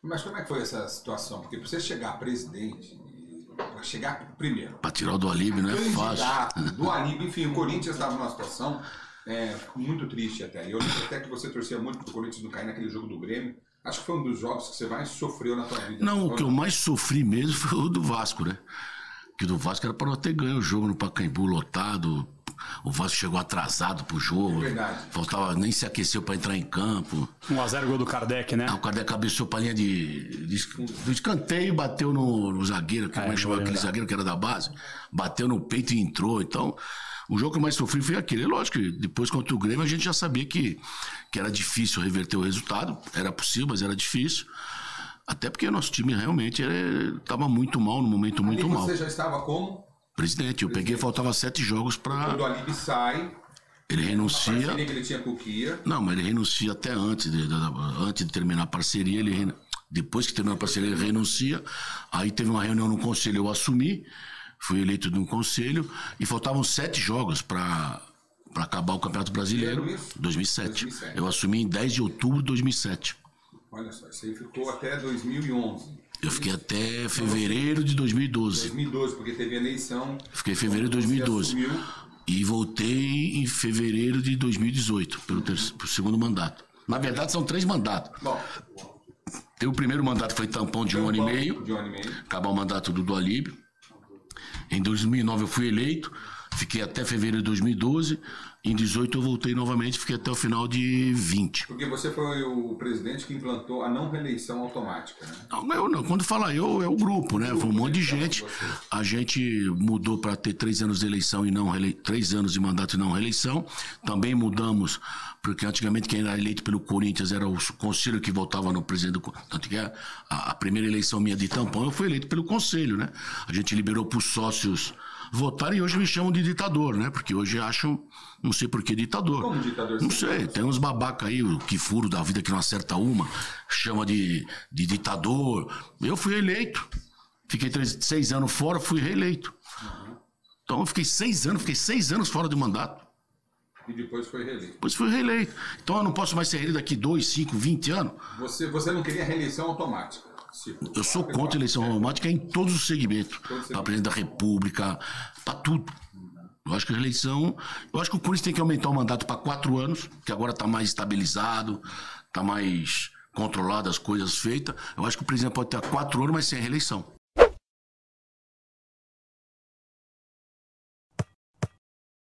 Mas como é que foi essa situação? Porque para você chegar a presidente, para chegar primeiro... Para tirar o do Alíbio não é fácil. Do Alíbio, enfim, o Corinthians estava numa situação muito triste até. Eu lembro até que você torcia muito para o Corinthians não cair naquele jogo do Grêmio. Acho que foi um dos jogos que você mais sofreu na tua vida. Não, o que eu mais sofri mesmo foi o do Vasco, né? Que o do Vasco era para eu ter ganho o jogo no Pacaembu lotado. O Vasco chegou atrasado pro jogo. Verdade. Faltava, nem se aqueceu para entrar em campo. 1-0 gol do Kardec, né? O Kardec cabeceou pra linha do escanteio, bateu no zagueiro, como é que chamava aquele zagueiro que era da base? Bateu no peito e entrou. Então, o jogo que eu mais sofri foi aquele. É lógico que depois contra o Grêmio a gente já sabia que era difícil reverter o resultado. Era possível, mas era difícil. Até porque o nosso time realmente estava muito mal, no momento muito mal. Você já estava como? Presidente. Eu peguei, faltava 7 jogos para... Quando o Alíbio sai... Ele renuncia... Que ele tinha com o Kia. Não, mas ele renuncia até antes de terminar a parceria. Depois que terminou a parceria, ele renuncia. Aí teve uma reunião no conselho, eu assumi. Fui eleito no conselho. E faltavam 7 jogos para acabar o Campeonato Brasileiro. 2007. Eu assumi em 10 de outubro de 2007. Olha só, isso aí ficou até 2011. Eu fiquei até fevereiro de 2012. 2012, porque teve eleição. Fiquei em fevereiro de 2012. E voltei em fevereiro de 2018, pro segundo mandato. Na verdade, são 3 mandatos. Bom, o primeiro mandato foi tampão de 1 ano e meio. Acabar o mandato do Alíbio. Em 2009 eu fui eleito. Fiquei até fevereiro de 2012. Em 2018 eu voltei novamente, fiquei até o final de 20. Porque você foi o presidente que implantou a não reeleição automática, né? Não, quando fala eu, é o grupo, né? Foi um monte de gente. A gente mudou para ter 3 anos de eleição e não 3 anos de mandato e não reeleição. Também mudamos, porque antigamente quem era eleito pelo Corinthians era o conselho que votava no presidente do Corinthians. Tanto que a primeira eleição minha de tampão eu fui eleito pelo conselho, né? A gente liberou para os sócios votarem e hoje me chamam de ditador, né? Porque hoje acham, não sei por que ditador. Como ditador? Não sei, tem uns babaca aí, o que furo da vida que não acerta uma, chama de ditador. Eu fui eleito. Fiquei 6 anos fora, fui reeleito. Então eu fiquei 6 anos fora de mandato. E depois foi reeleito. Depois fui reeleito. Então eu não posso mais ser reeleito daqui 2, 5, 20 anos. Você não queria reeleição automática? Eu sou contra a eleição automática em todos os segmentos. Para presidente da República, para tudo. Eu acho que a eleição... Eu acho que o Corinthians tem que aumentar o mandato para 4 anos, que agora está mais estabilizado, está mais controlado as coisas feitas. Eu acho que o presidente pode ter 4 anos, mas sem reeleição.